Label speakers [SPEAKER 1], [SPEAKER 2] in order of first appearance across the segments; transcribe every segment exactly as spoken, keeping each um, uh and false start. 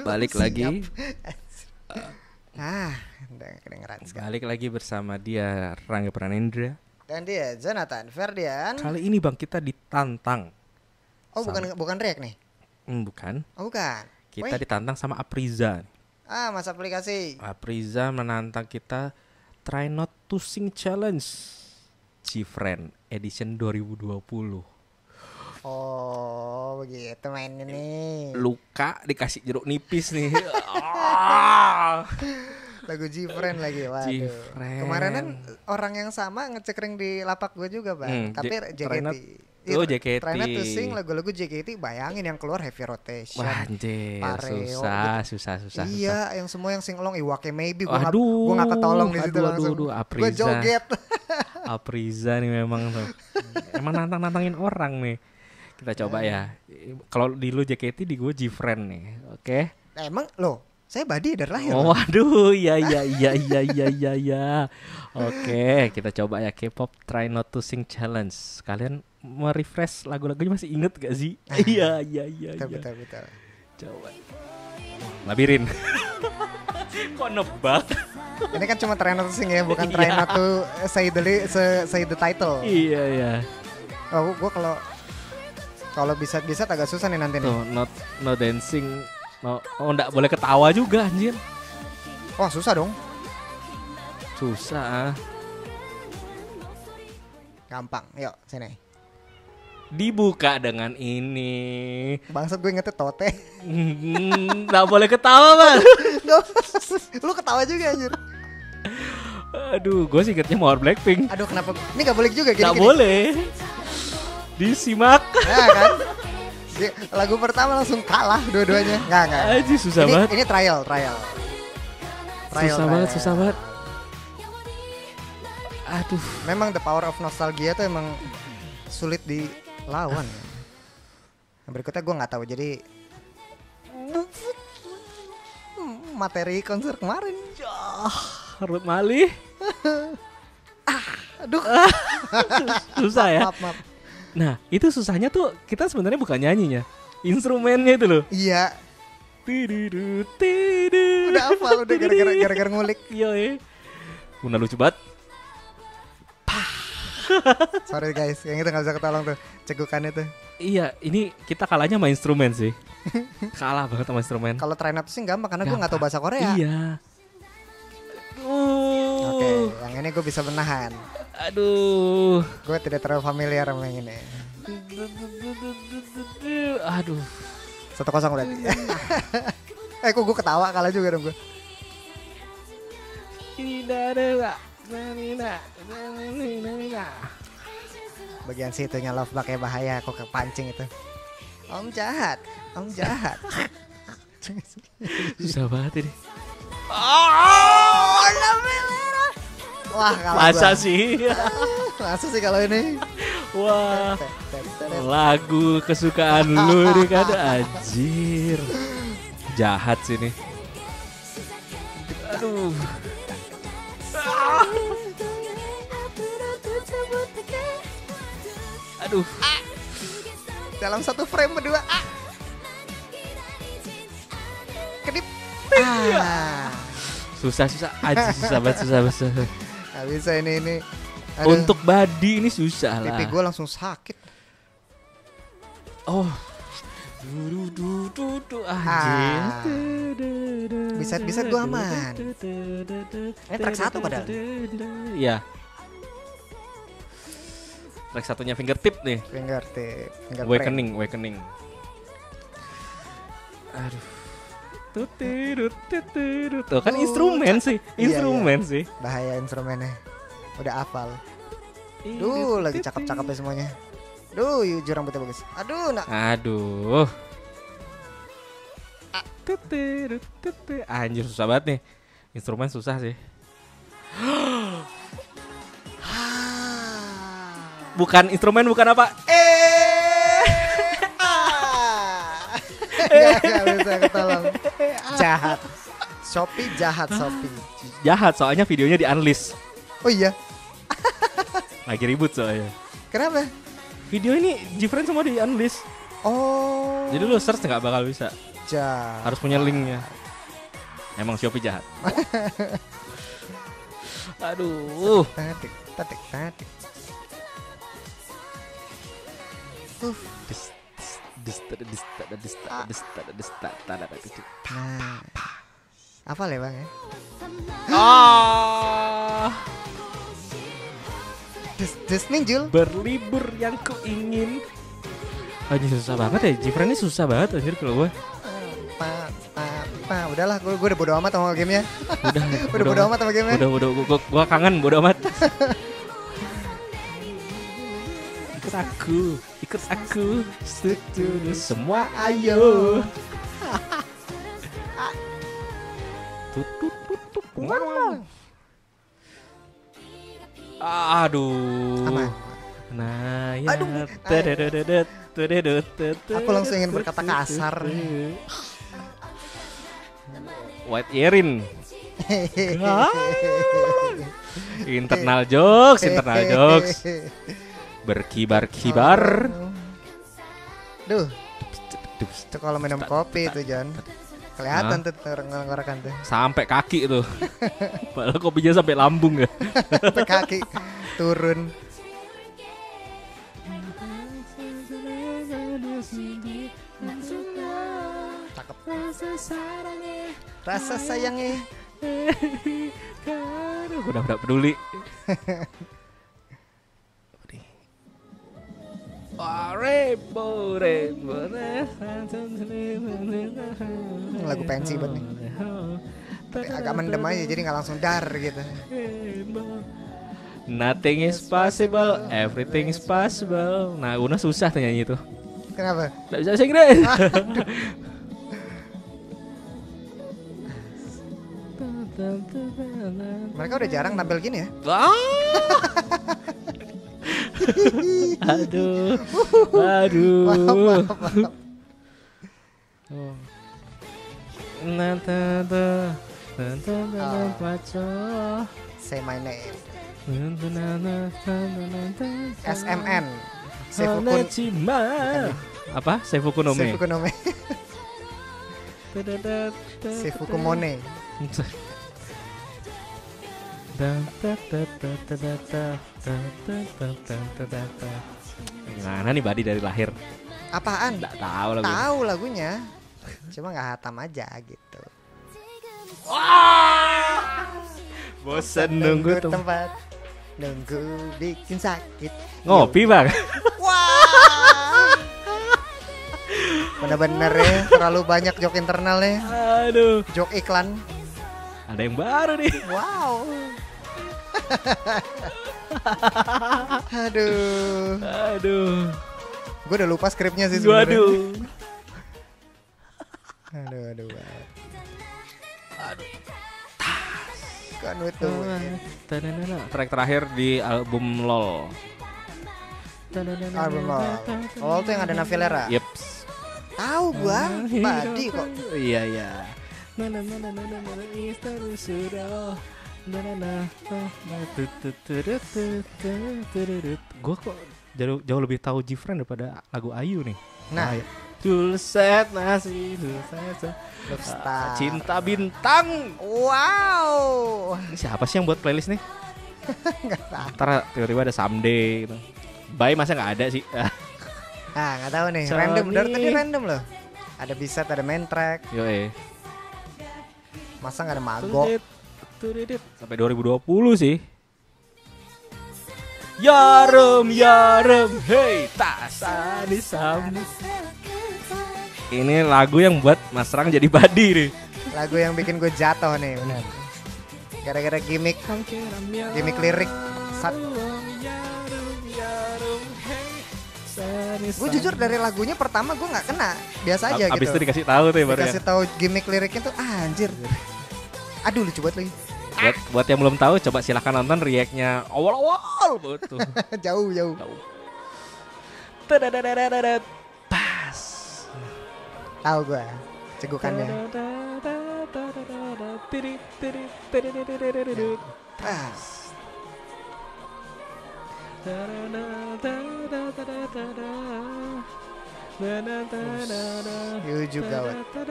[SPEAKER 1] Balik lagi.
[SPEAKER 2] Ah, udah kedengeran sekali.
[SPEAKER 1] Balik lagi bersama dia Rangga Pranendra.
[SPEAKER 2] Dan dia Jonathan Ferdian.
[SPEAKER 1] Kali ini Bang kita ditantang.
[SPEAKER 2] Oh, bukan
[SPEAKER 1] sama-
[SPEAKER 2] bukan React nih.
[SPEAKER 1] Hmm, bukan.
[SPEAKER 2] Oh, bukan.
[SPEAKER 1] Kita
[SPEAKER 2] Wih.
[SPEAKER 1] ditantang sama Apriza.
[SPEAKER 2] Ah, Mas aplikasi.
[SPEAKER 1] Apriza menantang kita Try Not to Sing Challenge G-Friend Edition dua ribu dua puluh.
[SPEAKER 2] Oh, begitu mainnya nih.
[SPEAKER 1] Luka dikasih jeruk nipis nih. Ah.
[SPEAKER 2] Lagu G-Friend lagi. Waduh.
[SPEAKER 1] G-Friend.
[SPEAKER 2] Kemarin kan orang yang sama ngecek ring di lapak gue juga, Bang.
[SPEAKER 1] Hmm,
[SPEAKER 2] Tapi
[SPEAKER 1] J-
[SPEAKER 2] J K T.
[SPEAKER 1] Try Not- Oh, J K T.
[SPEAKER 2] Try Not to Sing lagu-lagu J K T, bayangin yang keluar Heavy Rotation.
[SPEAKER 1] Wah, anjir,
[SPEAKER 2] Pareo,
[SPEAKER 1] susah,
[SPEAKER 2] gitu.
[SPEAKER 1] susah, susah,
[SPEAKER 2] Iya,
[SPEAKER 1] susah.
[SPEAKER 2] yang semua yang sing along Iwake maybe gua nggak
[SPEAKER 1] Aduh,
[SPEAKER 2] gua nggak ketolong di situ
[SPEAKER 1] aduh,
[SPEAKER 2] langsung.
[SPEAKER 1] aduh, aduh,
[SPEAKER 2] Gua
[SPEAKER 1] Apriza.
[SPEAKER 2] joget.
[SPEAKER 1] Apriza nih memang tuh. Emang nantang-nantangin orang nih. Kita coba ya. Kalau di lu J K T, di gue G-Friend nih. Oke.
[SPEAKER 2] Nah, emang loh, saya body dari lahir.
[SPEAKER 1] Oh,
[SPEAKER 2] loh.
[SPEAKER 1] waduh, ya ya ya ya ya ya ya. Oke, kita coba ya K-pop Try Not to Sing Challenge. Kalian merefresh lagu-lagunya masih inget gak sih? Iya, iya, iya,
[SPEAKER 2] Betul,
[SPEAKER 1] iya.
[SPEAKER 2] betul, betul.
[SPEAKER 1] Coba. Labirin. Kok nebak?
[SPEAKER 2] Ini kan cuma try not to sing ya, bukan try
[SPEAKER 1] Iya.
[SPEAKER 2] not to say the li- say, say the title.
[SPEAKER 1] Iya, iya.
[SPEAKER 2] Oh, gua kalau kalau bisa bisa agak susah nih nanti nih.
[SPEAKER 1] Tuh, not no dancing. No, oh, enggak boleh ketawa juga anjir.
[SPEAKER 2] Wah, susah dong.
[SPEAKER 1] Susah.
[SPEAKER 2] Gampang. Yuk, sini.
[SPEAKER 1] Dibuka dengan ini.
[SPEAKER 2] Bangsat gue ingetnya Tote.
[SPEAKER 1] Enggak boleh ketawa, Bang.
[SPEAKER 2] Nggak- Lu ketawa juga anjir.
[SPEAKER 1] Aduh, gue sih ingetnya Mawar Blackpink.
[SPEAKER 2] Aduh, kenapa? Ini gak boleh juga gini.
[SPEAKER 1] Enggak boleh. Disimak.
[SPEAKER 2] Nah, kan. Di- lagu pertama langsung kalah dua-duanya. Enggak, enggak.
[SPEAKER 1] Aji susah
[SPEAKER 2] ini,
[SPEAKER 1] banget.
[SPEAKER 2] Ini trial, trial. Trial,
[SPEAKER 1] Susah banget,
[SPEAKER 2] trial.
[SPEAKER 1] susah banget. Aduh.
[SPEAKER 2] Memang the power of nostalgia tuh emang sulit dilawan. Yang berikutnya gue nggak tahu, jadi materi konser kemarin.
[SPEAKER 1] Harut malih.
[SPEAKER 2] Aduh,
[SPEAKER 1] Susah ya.
[SPEAKER 2] maaf, maaf.
[SPEAKER 1] Nah, itu susahnya tuh kita sebenarnya bukan nyanyinya. Instrumennya itu loh.
[SPEAKER 2] Iya,
[SPEAKER 1] Tidudu, tidudu.
[SPEAKER 2] udah hafal, udah gara-gara gara-gara ngulik.
[SPEAKER 1] Iya, ya. Udah lucu banget.
[SPEAKER 2] Sorry guys, yang itu nggak bisa ketolong tuh cegukannya tuh.
[SPEAKER 1] Iya, ini kita kalahnya sama instrumen sih. Kalah banget sama instrumen.
[SPEAKER 2] Kalau try not to sing gampang karena gue nggak tahu bahasa Korea.
[SPEAKER 1] Iya. Aduh.
[SPEAKER 2] Oke, yang ini gue bisa menahan.
[SPEAKER 1] Aduh.
[SPEAKER 2] Gue tidak terlalu familiar sama yang ini.
[SPEAKER 1] Aduh.
[SPEAKER 2] Satu kosong berarti. eh, kok gue ketawa kalah juga dong gue.
[SPEAKER 1] Ini ada.
[SPEAKER 2] Bagian situnya love pakai bahaya kok kepancing itu. Om jahat, om jahat.
[SPEAKER 1] Susah banget ini.
[SPEAKER 2] Oh, wah, kalah
[SPEAKER 1] Masa
[SPEAKER 2] gua.
[SPEAKER 1] sih?
[SPEAKER 2] Masa sih kalau ini?
[SPEAKER 1] Wah. Lagu kesukaan lu ini kan anjir. Jahat sih ini. Aduh. Aduh.
[SPEAKER 2] Dalam satu frame berdua. Ah. Kedip. Ah.
[SPEAKER 1] Susah susah aja susah banget susah banget. susah.
[SPEAKER 2] Gak bisa ini ini. Aduh,
[SPEAKER 1] Untuk body ini susah lah.
[SPEAKER 2] pipi gue langsung sakit.
[SPEAKER 1] Oh. Du du du du anjir.
[SPEAKER 2] Ah. Bisa- bisa gua aman. Ini track satu padahal.
[SPEAKER 1] Iya. Track satunya fingertip nih.
[SPEAKER 2] Fingertip, fingerprint.
[SPEAKER 1] Awakening, awakening. Aduh. Tutut, tutut. Tuh kan
[SPEAKER 2] Oh,
[SPEAKER 1] instrumen sih,
[SPEAKER 2] iya,
[SPEAKER 1] instrumen sih.
[SPEAKER 2] Bahaya instrumennya. Udah hafal. Duh, lagi cakep-cakepnya semuanya. Duh, jujur rambutnya bagus. Aduh, nak.
[SPEAKER 1] Aduh. Tutut, tutut. Anjir susah banget nih. Instrumen susah sih. Bukan instrumen, bukan apa?
[SPEAKER 2] Eh. Ah. Gak, gak bisa ketolong. Jahat. Shopee jahat, Shopee.
[SPEAKER 1] Jahat soalnya videonya di unlist.
[SPEAKER 2] Oh iya.
[SPEAKER 1] Lagi ribut soalnya.
[SPEAKER 2] Kenapa?
[SPEAKER 1] Video ini G-Friend semua di unlist.
[SPEAKER 2] Oh.
[SPEAKER 1] Jadi lu search nggak bakal bisa.
[SPEAKER 2] Jahat.
[SPEAKER 1] Harus punya linknya. Emang Shopee jahat. Aduh.
[SPEAKER 2] Tatik, tatik, tatik. Uh. Nah. Apa ya bang ya?
[SPEAKER 1] Ah.
[SPEAKER 2] Des, des ninjul.
[SPEAKER 1] Berlibur yang ku ingin. Anjir susah banget ya. Gfriend ini susah banget anjir kalau gue.
[SPEAKER 2] Pa, pa, pa. Udahlah, gue gue udah bodo amat sama gamenya.
[SPEAKER 1] Udah,
[SPEAKER 2] udah bodo amat sama gamenya.
[SPEAKER 1] Udah, udah, gue gue kangen bodo amat. Ikut aku, ikut aku, setuju semua ayo. Tutut, tutut, wow. Aduh.
[SPEAKER 2] Apa?
[SPEAKER 1] Nah, ya.
[SPEAKER 2] Aduh. Aku langsung ingin berkata kasar.
[SPEAKER 1] White Yerin. Internal jokes, internal jokes. Berkibar-kibar.
[SPEAKER 2] Duh. Itu kalau minum kopi itu John. Kelihatan tuh tenggorokan tuh.
[SPEAKER 1] Sampai kaki tuh. Padahal kopinya sampai lambung ya.
[SPEAKER 2] Sampai kaki turun. Cakep. Rasa sayangnya.
[SPEAKER 1] Gue udah gak peduli. Rainbow, rainbow,
[SPEAKER 2] lagu pensi banget nih. Tapi agak mendem aja jadi nggak langsung dar gitu.
[SPEAKER 1] Nothing is possible, everything is possible. Nah, Una susah tuh nyanyi itu.
[SPEAKER 2] Kenapa?
[SPEAKER 1] Gak bisa bahasa Inggris.
[SPEAKER 2] Mereka udah jarang tampil gini ya.
[SPEAKER 1] Aduh, aduh.
[SPEAKER 2] Maaf, maaf, maaf.
[SPEAKER 1] Oh. Nanta,
[SPEAKER 2] Oh. Say my name. S M N. Seifukun.
[SPEAKER 1] Apa? Seifukunome.
[SPEAKER 2] Seifukunome. Seifukumone.
[SPEAKER 1] Gimana nih Badi dari lahir?
[SPEAKER 2] Apaan?
[SPEAKER 1] Nggak tahu lagu.
[SPEAKER 2] Tahu lagunya. Cuma nggak hatam aja gitu.
[SPEAKER 1] Bosan nunggu tem-
[SPEAKER 2] tempat. Nunggu bikin sakit.
[SPEAKER 1] Ngopi bang.
[SPEAKER 2] Wah. Bener-bener ya, terlalu banyak joke internal ya.
[SPEAKER 1] Aduh.
[SPEAKER 2] Joke iklan.
[SPEAKER 1] Ada yang baru nih.
[SPEAKER 2] Wow. Aduh.
[SPEAKER 1] Aduh.
[SPEAKER 2] Gue udah lupa skripnya sih sebenarnya.
[SPEAKER 1] Waduh.
[SPEAKER 2] Aduh, aduh.
[SPEAKER 1] Aduh.
[SPEAKER 2] Kan itu.
[SPEAKER 1] Track terakhir di album LOL.
[SPEAKER 2] Album LOL. LOL tuh yang ada Navilera.
[SPEAKER 1] Yeps.
[SPEAKER 2] Tahu gua, Badi kok.
[SPEAKER 1] Iya iya. Gue kok jauh, jauh lebih tahu Gfriend daripada lagu Ayu nih.
[SPEAKER 2] Nah,
[SPEAKER 1] Dulcet nasi, dulcet
[SPEAKER 2] Star.
[SPEAKER 1] Cinta Bintang.
[SPEAKER 2] Wow.
[SPEAKER 1] Ini siapa sih yang buat playlist nih?
[SPEAKER 2] Nggak tahu.
[SPEAKER 1] Ntar tiba-tiba ada Someday gitu. Bye masa nggak ada sih?
[SPEAKER 2] Ah, nggak tahu nih.
[SPEAKER 1] Sorry.
[SPEAKER 2] Random, dari tadi random loh. Ada B-side, ada main track.
[SPEAKER 1] Yoi.
[SPEAKER 2] Masa nggak ada Magok?
[SPEAKER 1] Sampai dua ribu dua puluh sih. Yarem yarem hey tasani sam. Ini lagu yang buat Mas Rang jadi Badi nih.
[SPEAKER 2] Lagu yang bikin gue jatuh nih, benar. Gara-gara gimmick, gimmick lirik. Sat. Gue jujur dari lagunya pertama gue nggak kena, biasa aja
[SPEAKER 1] Abis
[SPEAKER 2] gitu.
[SPEAKER 1] itu dikasih tahu tuh ya baru ya.
[SPEAKER 2] Dikasih tahu gimmick liriknya tuh, ah, anjir. Aduh lucu banget lagi.
[SPEAKER 1] Buat, buat yang belum tahu coba silahkan nonton react-nya awal-awal betul.
[SPEAKER 2] Jauh jauh.
[SPEAKER 1] Tadadadadadadad. Pas.
[SPEAKER 2] Tahu gue cegukannya. Pas. Yuju gawat.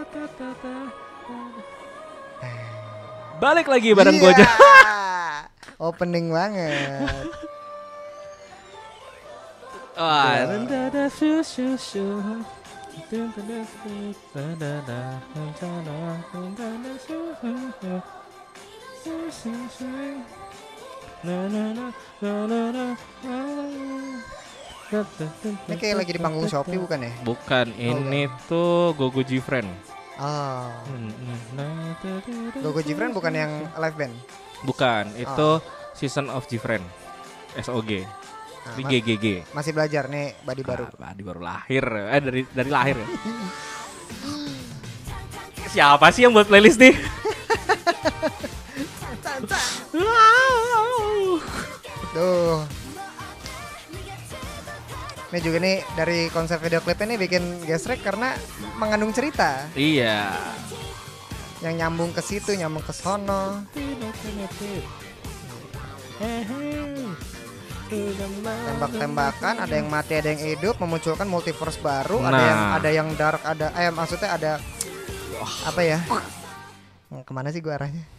[SPEAKER 1] Balik lagi bareng
[SPEAKER 2] Iya.
[SPEAKER 1] gua aja.
[SPEAKER 2] Opening banget.
[SPEAKER 1] Wah,
[SPEAKER 2] Ini kayak lagi di panggung Shopee bukan ya?
[SPEAKER 1] bukan, ini tuh Gogo Gfriend.
[SPEAKER 2] Oh. Gogo Gfriend bukan yang live band.
[SPEAKER 1] Bukan, itu Season of Gfriend. S O G.
[SPEAKER 2] Nah,
[SPEAKER 1] Di
[SPEAKER 2] ma-
[SPEAKER 1] G G G.
[SPEAKER 2] masih belajar nih body baru.
[SPEAKER 1] Ah, Badi baru lahir. Eh dari dari lahir ya. Siapa sih yang buat playlist nih?
[SPEAKER 2] Tuh. Ini juga nih dari konsep video klipnya nih bikin gesrek karena mengandung cerita
[SPEAKER 1] Iya.
[SPEAKER 2] yang nyambung ke situ, nyambung ke sono. Tembak-tembakan, ada yang mati, ada yang hidup, memunculkan multiverse baru, ada
[SPEAKER 1] Nah.
[SPEAKER 2] yang ada yang dark, ada eh maksudnya ada apa ya? Hmm, Kemana sih gua arahnya?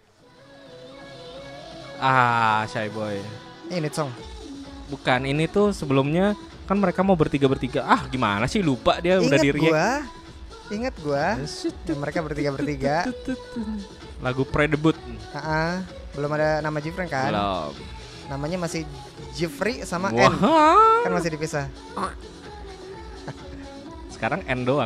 [SPEAKER 1] Ah, Shy Boy.
[SPEAKER 2] Ini song.
[SPEAKER 1] Bukan, ini tuh sebelumnya kan mereka mau bertiga-bertiga. Ah, gimana sih lupa dia udah
[SPEAKER 2] Ingat
[SPEAKER 1] di react.
[SPEAKER 2] gua, ingat gua, yang mereka bertiga-bertiga.
[SPEAKER 1] Lagu pre-debut.
[SPEAKER 2] Ah, belum ada nama Jifren kan?
[SPEAKER 1] Belum.
[SPEAKER 2] Namanya masih Jeffrey sama N.
[SPEAKER 1] Wah.
[SPEAKER 2] Kan masih dipisah.
[SPEAKER 1] Sekarang N doang.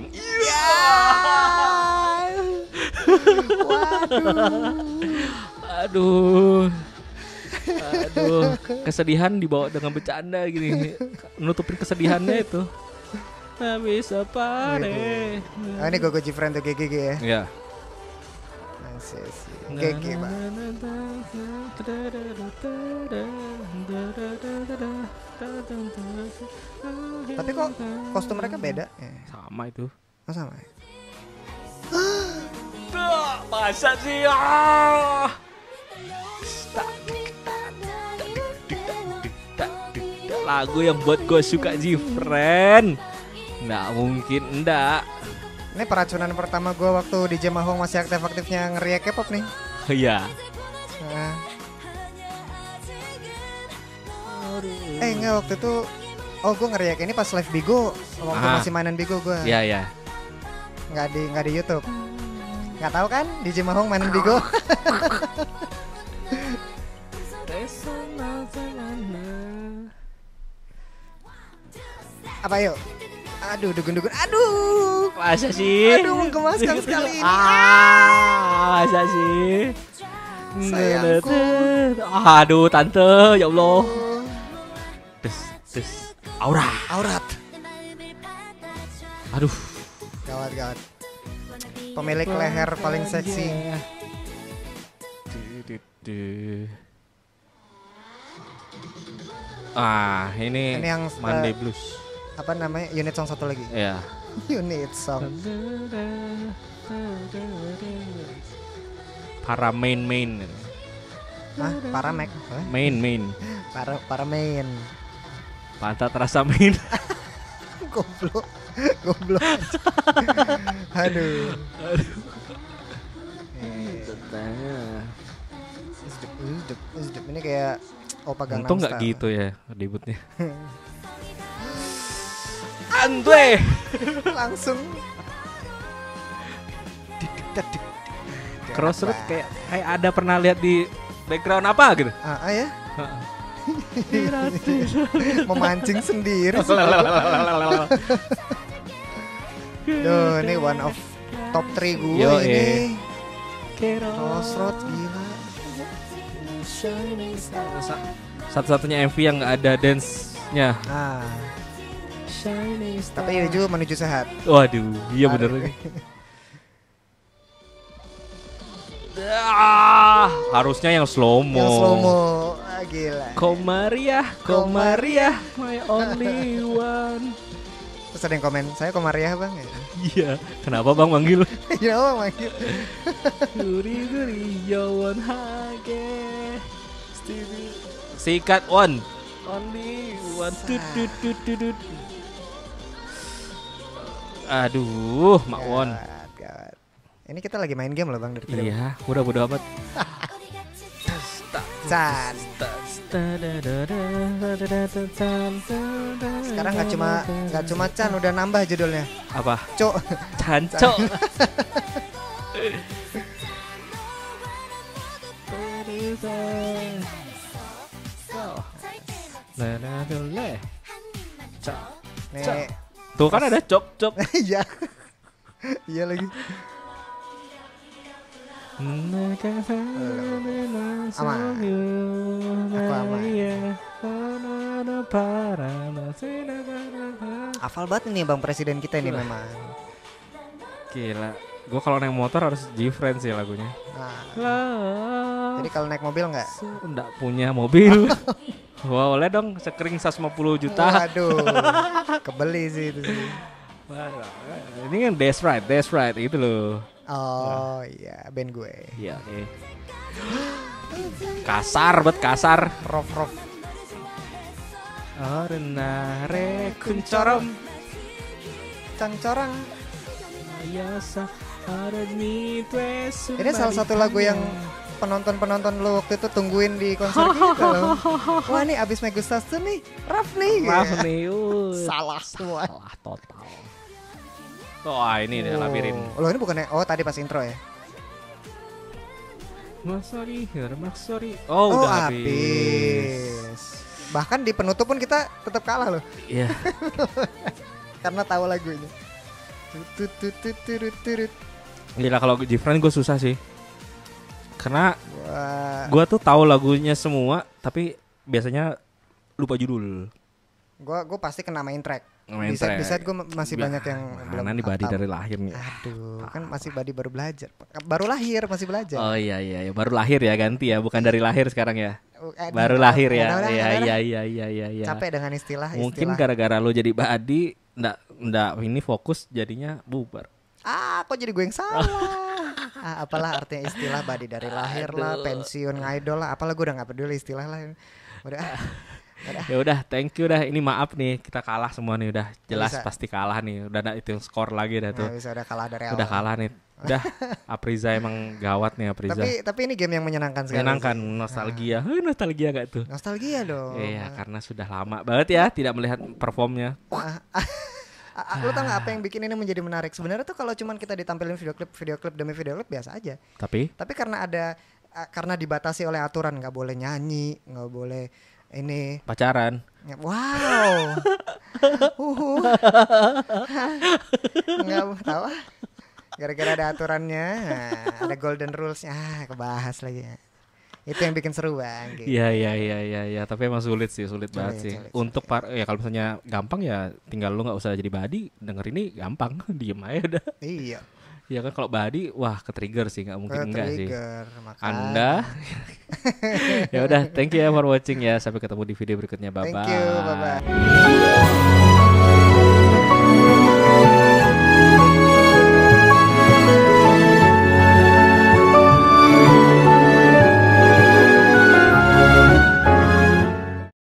[SPEAKER 1] Aduh. Aduh, kesedihan dibawa dengan bercanda gini. Nutupin kesedihannya itu. Nggak bisa pare.
[SPEAKER 2] Oh, ini Gogo Jifren tuh G G G ya.
[SPEAKER 1] Ya.
[SPEAKER 2] Asik, asik. G G, Pak. Tapi kok kostum mereka beda? Ya.
[SPEAKER 1] Sama itu.
[SPEAKER 2] Oh, sama ya?
[SPEAKER 1] Masa sih? Ah. Lagu yang buat gue suka Jifren. Nggak mungkin enggak.
[SPEAKER 2] Ini peracunan pertama gue waktu di Jemahong masih aktif-aktifnya ngeriak K-pop nih.
[SPEAKER 1] Iya.
[SPEAKER 2] Nah. Eh enggak, waktu itu oh gue ngeriak ini pas live Bigo waktu
[SPEAKER 1] Ah.
[SPEAKER 2] masih mainan Bigo gue.
[SPEAKER 1] Iya, iya.
[SPEAKER 2] Nggak di nggak di YouTube. Nggak tahu kan di Jemahong mainan Bigo. Apa yuk? Aduh, dugun-dugun. Aduh.
[SPEAKER 1] Masa sih?
[SPEAKER 2] Aduh, menggemaskan sekali ini.
[SPEAKER 1] Ah, masa sih?
[SPEAKER 2] Sayangku.
[SPEAKER 1] Aduh, tante, ya Allah.
[SPEAKER 2] Oh,
[SPEAKER 1] Des, des, aura.
[SPEAKER 2] aurat.
[SPEAKER 1] Aduh.
[SPEAKER 2] Gawat, gawat. Pemilik leher paling seksi.
[SPEAKER 1] Du, du, du. Ah, ini,
[SPEAKER 2] Ini yang,
[SPEAKER 1] Monday
[SPEAKER 2] eh,
[SPEAKER 1] Blues.
[SPEAKER 2] Apa namanya? Unit song satu lagi.
[SPEAKER 1] Ya.
[SPEAKER 2] Unit song.
[SPEAKER 1] Para main main.
[SPEAKER 2] Hah? Para Mac. Hah?
[SPEAKER 1] Main main.
[SPEAKER 2] Para para main.
[SPEAKER 1] Pantat rasa main.
[SPEAKER 2] Goblok. Goblok. Aduh. Eh, Usdup, usdup, usdup. Ini kayak Opa Gangnam
[SPEAKER 1] Untung nggak
[SPEAKER 2] Style.
[SPEAKER 1] gitu ya debutnya. Andre.
[SPEAKER 2] Langsung
[SPEAKER 1] Crossroad kayak kayak ada pernah lihat di background apa gitu.
[SPEAKER 2] ah, ah ya memancing sendiri. Duh, ini one of top three gue
[SPEAKER 1] Yo,
[SPEAKER 2] ini.
[SPEAKER 1] eh.
[SPEAKER 2] Crossroad gila.
[SPEAKER 1] Satu-satunya M V yang nggak ada dance-nya.
[SPEAKER 2] Nah, tapi Yuju menuju sehat.
[SPEAKER 1] Waduh, iya bener
[SPEAKER 2] Aduh.
[SPEAKER 1] lagi. Ah, harusnya yang slow mo.
[SPEAKER 2] Yang slow mo. Ah, gila.
[SPEAKER 1] Komaria, Komaria, my only one.
[SPEAKER 2] Terus ada yang komen, saya Komariah bang.
[SPEAKER 1] Iya, kenapa bang manggil?
[SPEAKER 2] Ya bang manggil.
[SPEAKER 1] Guri guri yawan hage. Sikat one. Only one. Tut, tut, tut, tut, tut. Aduh, Mak Won.
[SPEAKER 2] Gawat, gawat. Ini kita lagi main game loh Bang dari video.
[SPEAKER 1] Iya, udah bodo amat.
[SPEAKER 2] Chan. Sekarang nggak cuma nggak cuma Chan, udah nambah judulnya.
[SPEAKER 1] Apa?
[SPEAKER 2] Cok.
[SPEAKER 1] Canco.
[SPEAKER 2] Nih.
[SPEAKER 1] Tuh kan ada cop-cop.
[SPEAKER 2] Iya. Iya lagi. Aman. Aku aman. Hafal banget nih Bang Presiden kita ini memang.
[SPEAKER 1] Gila. Gue kalau naik motor harus G-Friends sih lagunya.
[SPEAKER 2] Nah. Jadi kalau naik mobil nggak?
[SPEAKER 1] Nggak punya mobil. Wah, boleh dong sekering seratus lima puluh juta.
[SPEAKER 2] Waduh. Kebeli sih itu sih.
[SPEAKER 1] Ini kan That's Right, That's Right gitu loh.
[SPEAKER 2] Oh iya, band gue.
[SPEAKER 1] Iya, oke. Okay. Kasar bet kasar.
[SPEAKER 2] Rof rof.
[SPEAKER 1] Ornare kuncorom.
[SPEAKER 2] Cangcorang.
[SPEAKER 1] Ayasa arani tue.
[SPEAKER 2] Ini salah satu lagu yang penonton-penonton lo waktu itu tungguin di konser kita loh. Wah, nih abis Megustas tuh nih, Raf nih.
[SPEAKER 1] Raf nih. Uh.
[SPEAKER 2] Salah semua.
[SPEAKER 1] Salah total. Wah, oh, ini deh
[SPEAKER 2] oh.
[SPEAKER 1] labirin.
[SPEAKER 2] Loh, ini bukannya oh tadi pas intro ya?
[SPEAKER 1] Maksori, maksori. Oh,
[SPEAKER 2] oh,
[SPEAKER 1] udah
[SPEAKER 2] habis.
[SPEAKER 1] habis.
[SPEAKER 2] Bahkan di penutup pun kita tetap kalah loh.
[SPEAKER 1] Iya.
[SPEAKER 2] Karena tahu lagunya.
[SPEAKER 1] Gila kalau Gifran gue susah sih. Karena gue tuh tahu lagunya semua, tapi biasanya lupa judul.
[SPEAKER 2] Gue gue pasti kena main track.
[SPEAKER 1] Main
[SPEAKER 2] bisa
[SPEAKER 1] track.
[SPEAKER 2] bisa gue masih
[SPEAKER 1] Biar,
[SPEAKER 2] banyak yang belum.
[SPEAKER 1] Mana nih Badi dari lahir nih.
[SPEAKER 2] Aduh, kan masih Badi baru belajar. Baru lahir masih belajar.
[SPEAKER 1] Oh iya iya, iya. Baru lahir ya ganti ya, bukan dari lahir sekarang ya.
[SPEAKER 2] Eh,
[SPEAKER 1] baru
[SPEAKER 2] di,
[SPEAKER 1] lahir ya.
[SPEAKER 2] Iya
[SPEAKER 1] iya iya iya iya iya ya.
[SPEAKER 2] Capek dengan istilah.
[SPEAKER 1] Mungkin
[SPEAKER 2] istilah.
[SPEAKER 1] gara-gara lo jadi Badi, ndak ndak ini fokus jadinya bubar.
[SPEAKER 2] Ah, kok jadi gue yang salah? ah, apalah artinya istilah Badi dari lahir Aduh. lah, pensiun ngidol lah, apalah gue udah nggak peduli istilah lah. Udah.
[SPEAKER 1] Ya udah, thank you dah. Ini maaf nih kita kalah semua nih, udah jelas
[SPEAKER 2] bisa.
[SPEAKER 1] Pasti kalah nih. Udah ada itu skor lagi dah tuh.
[SPEAKER 2] Nah, bisa udah kalah dari awal.
[SPEAKER 1] Udah kalah nih. Udah Apriza emang gawat nih Apriza.
[SPEAKER 2] Tapi tapi ini game yang menyenangkan sekali.
[SPEAKER 1] Menyenangkan, nostalgia. Nah. Nostalgia gak tuh?
[SPEAKER 2] Nostalgia dong.
[SPEAKER 1] Iya, karena sudah lama banget ya tidak melihat performnya.
[SPEAKER 2] Lu tau gak apa yang bikin ini menjadi menarik? Sebenarnya tuh kalau cuman kita ditampilin video klip, video klip demi video klip biasa aja.
[SPEAKER 1] Tapi?
[SPEAKER 2] Tapi karena ada karena dibatasi oleh aturan, nggak boleh nyanyi, nggak boleh ini
[SPEAKER 1] pacaran.
[SPEAKER 2] Wow. uh. Nggak tahu. Gara-gara ada aturannya, nah, ada golden rulesnya, ah, kebahas lagi. Itu yang bikin seru Bang.
[SPEAKER 1] Iya gitu. iya iya iya ya. Tapi emang sulit sih, sulit, sulit banget sih. Sulit, Untuk sulit. Par ya kalau misalnya gampang ya tinggal lu nggak usah jadi Badi, denger ini gampang, diem aja udah.
[SPEAKER 2] Iya.
[SPEAKER 1] Iya kan kalau Badi, wah ke-trigger sih, nggak mungkin enggak sih.
[SPEAKER 2] Makanya.
[SPEAKER 1] Anda, ya udah, thank you ya for watching ya. Sampai ketemu di video berikutnya, bye bye.
[SPEAKER 2] Thank you, bye bye.